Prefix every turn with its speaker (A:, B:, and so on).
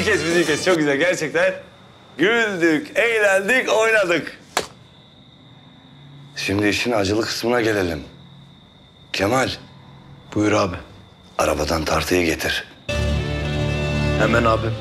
A: müziği kes. Çok güzel gerçekten. Güldük, eğlendik, oynadık. Şimdi işin acılı kısmına gelelim. Kemal,
B: Buyur abi.
A: arabadan tartıyı getir.
B: Hemen abi.